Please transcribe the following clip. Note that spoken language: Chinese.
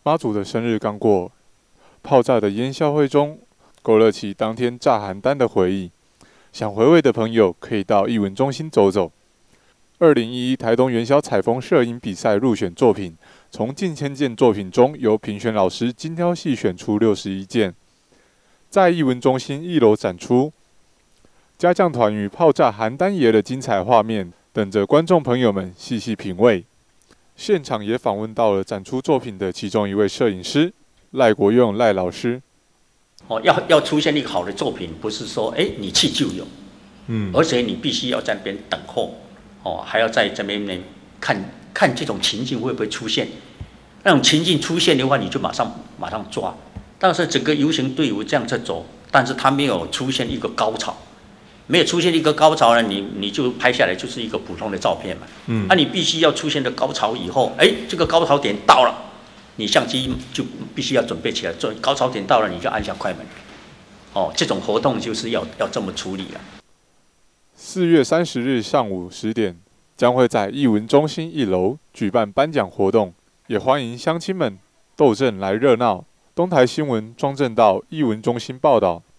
妈祖的生日刚过，炮炸的烟硝灰中，勾勒起当天炸邯郸的回忆。想回味的朋友可以到艺文中心走走。2011台东元宵采风摄影比赛入选作品，从近千件作品中，由评选老师精挑细选出61件，在艺文中心1楼展出。家将团与炮炸邯郸爷的精彩画面，等着观众朋友们细细品味。现场也访问到了展出作品的其中一位摄影师赖国用赖老师。 要出现一个好的作品，不是说你去就有，而且你必须要在那边等候，还要在这边看这种情境会不会出现。那种情境出现的话，你就马上抓。但是整个游行队伍这样子走，但是它没有出现一个高潮。没有出现一个高潮呢，你就拍下来就是一个普通的照片嘛。你必须要出现的高潮以后，这个高潮点到了，你相机就必须要准备起来。高潮点到了，你就按下快门。这种活动就是要这么处理了。 4月30日上午10点，将会在艺文中心1楼举办颁奖活动，也欢迎乡亲们斗阵来热闹。东台新闻庄正道艺文中心报道。